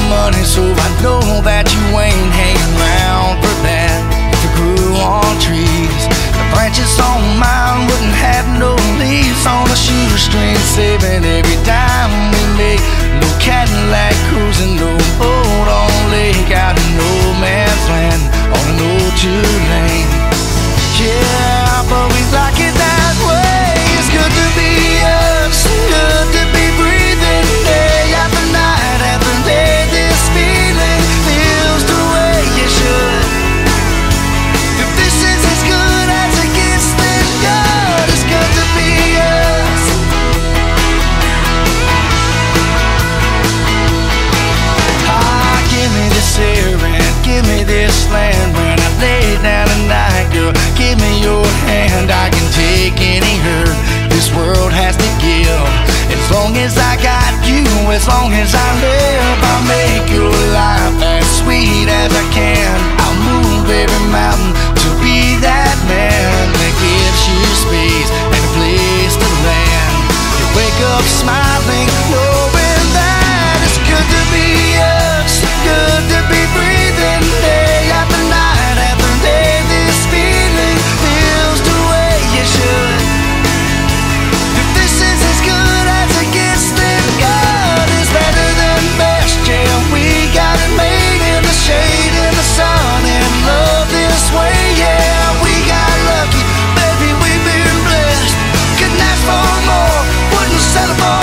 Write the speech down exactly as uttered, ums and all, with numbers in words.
money, so I know that you ain't hanging around for that. If it grew on trees, the branches on mine wouldn't have no leaves on a shoestring, saving every dime we make. No Cadillac cruising, no boat on lake, out in no man's land on an old two-lane. Yeah, but we like it that way. It's good to be us, good to be breathing day after night after day. This feeling feels the way it should. If this is as good as it gets, then God, it's good to be us. Ah, give me this air and give me this land. When I lay down tonight, girl, give me your hand. I can take any hurt this world has to give. As long as I got you, as long as I live, I'll make your life as sweet as I can. I'll move every mountain to be that man that gives you space and a place to land. You wake up smiling, knowing that it's good to be us, good to be breathing day after night after day. This feeling feels the way it should. If this is as good as it gets, then God is better than best. Yeah, we got it made in the shade, in the sun, and love this way. Yeah, we got lucky, baby, we've been blessed. Couldn't ask for more, wouldn't settle for